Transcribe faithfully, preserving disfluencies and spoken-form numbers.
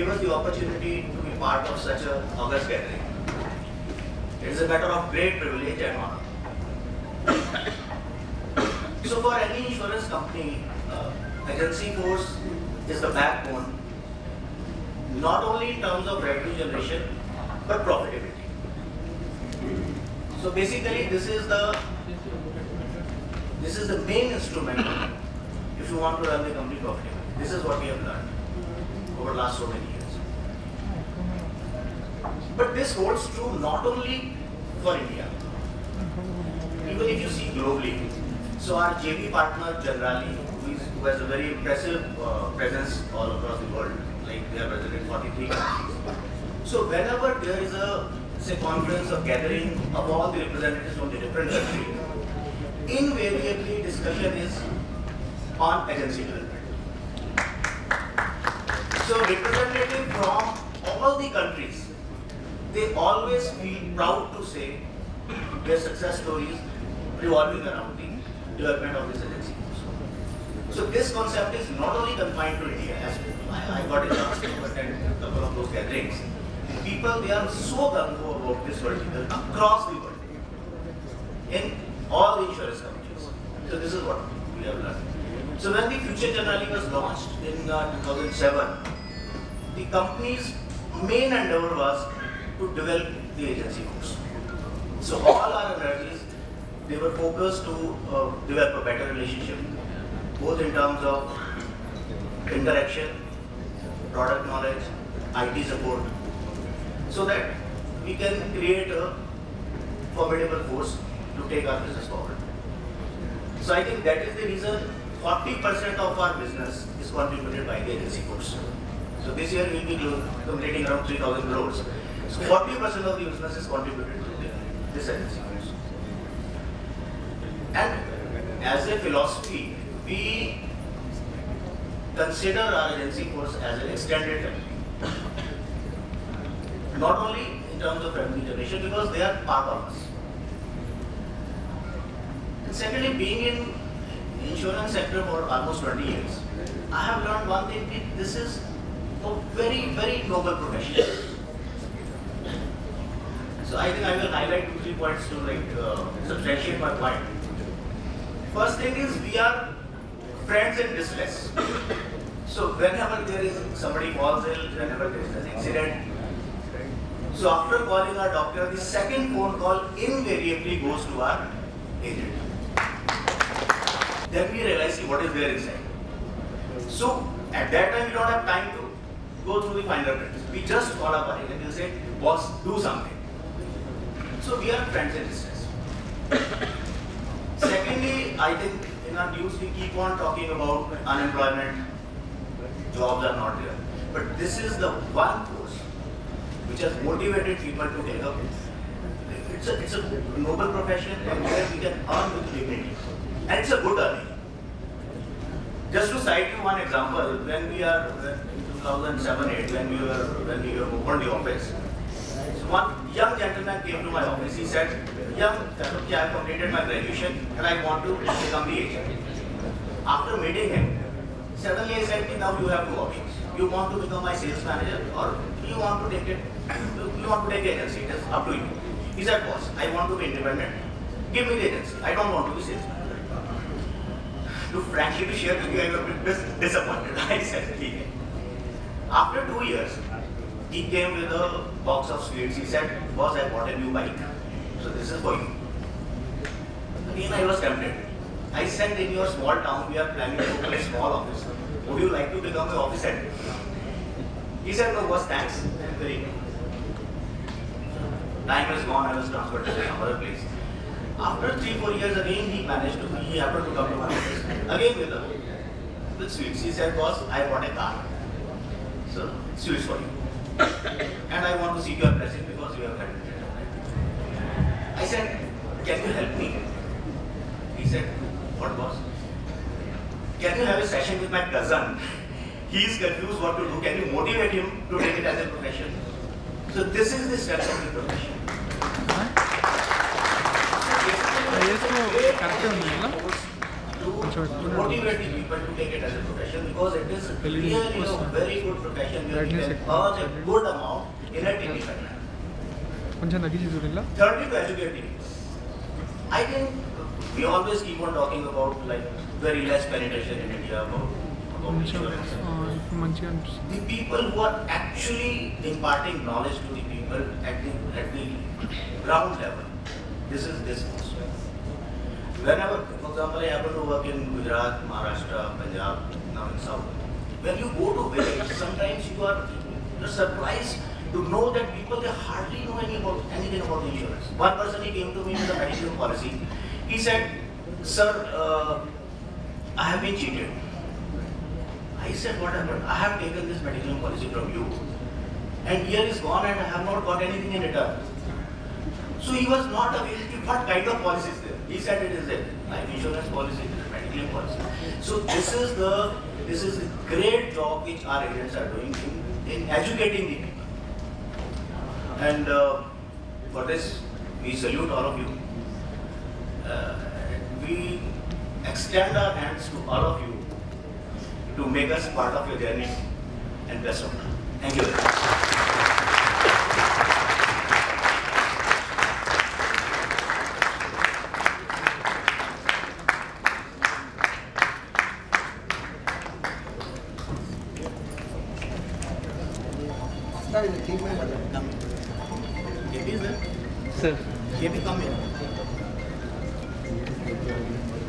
gave us the opportunity to be part of such a august gathering. It is a matter of great privilege and honor. So for any insurance company, uh, agency force is the backbone, not only in terms of revenue generation, but profitability. So basically, this is the this is the main instrument if you want to run the company profitably. This is what we have learned over the last so many years. But this holds true not only for India, even if you see globally. So our J V partner generally, who, is, who has a very impressive uh, presence all across the world, like they are present in forty-three countries. So whenever there is a say conference or gathering of all the representatives from the different countries, invariably discussion is on agency development. So representatives from all the countries, they always feel proud to say their success stories revolving around the development of this agency. So this concept is not only confined to India. As I, I got a chance to attend a couple of those gatherings. People, they are so gung-ho about this vertical across the world, in all the insurance companies. So this is what we have learned. So when the Future Generali was launched in uh, two thousand seven, the company's main endeavor was to develop the agency force. So all our energies, they were focused to uh, develop a better relationship, both in terms of interaction, product knowledge, I T support, so that we can create a formidable force to take our business forward. So I think that is the reason forty percent of our business is contributed by the agency force. So this year we will be completing around three thousand crores. So forty percent of the business is contributed to this agency force. And as a philosophy, we consider our agency force as an extended family. Not only in terms of revenue generation, because they are part of us. And secondly, being in insurance sector for almost twenty years, I have learned one thing, that this is a very, very noble profession. So I think I will highlight two, three points to like uh, substantiate my point. First thing is, we are friends in distress. So whenever there is somebody falls ill, whenever there is an incident, so after calling our doctor, the second phone call invariably goes to our agent. Then we realize what is there inside. So at that time we don't have time to go through the finer print. We just call up our agent and say, boss, do something. So we are friends in distress. Secondly, I think in our news we keep on talking about unemployment, jobs are not there. But this is the one force which has motivated people to take up. It's a, it's a noble profession and where we can earn with dignity. And it's a good earning. Just to cite you one example, when we are in two thousand seven eight, when we were when we opened the office, so one young gentleman came to my office. He said, young, I have completed my graduation and I want to become the agent. After meeting him, suddenly I said, now you have two options. You want to become my sales manager or you want to take it, you want to take the agency. It is up to you. He said, boss, I want to be independent. Give me the agency. I don't want to be sales manager. To frankly to share with you, I was a bit disappointed. I said, okay. After two years, he came with a box of sweets. He said, boss, I bought a new bike. So this is for you. Again, I was tempted. I said, in your small town, we are planning to open a small office. Would you like to become an office head? He said, no, boss, thanks. Very good. Time is gone, I was transferred to some other place. After three, four years again, he managed to, he happened to come to my office. Again with, a, with sweets. He said, boss, I bought a car. So, sweets for you. And I want to seek your blessing because you have had it. I said, can you help me? He said, what boss? Can you have a session with my cousin? He is confused what to do. Can you motivate him to take it as a profession? So this is the steps of the profession. to motivate the people to take it as a profession, because it is really a very good profession where you can earn a good amount in a technical manner. Thirdly, to educate the people. I think we always keep on talking about like very less penetration in India about, about insurance. The people who are actually imparting knowledge to the people at the at the ground level. This is this most. Whenever, for example, I happen to work in Gujarat, Maharashtra, Punjab, now in South. When you go to village, sometimes you are you're surprised to know that people, they hardly know any about, anything about insurance. One person, he came to me with a medical policy. He said, sir, uh, I have been cheated. I said, what happened? I have taken this medical policy from you, and year is gone and I have not got anything in return. So he was not aware what kind of policy is there. He said it is a life insurance policy, it is a medical policy. So this is the this is the great job which our agents are doing in, in educating the people. And uh, for this, we salute all of you. Uh, we extend our hands to all of you to make us part of your journey, and best of luck. Thank you very much. Sir. Can we come here?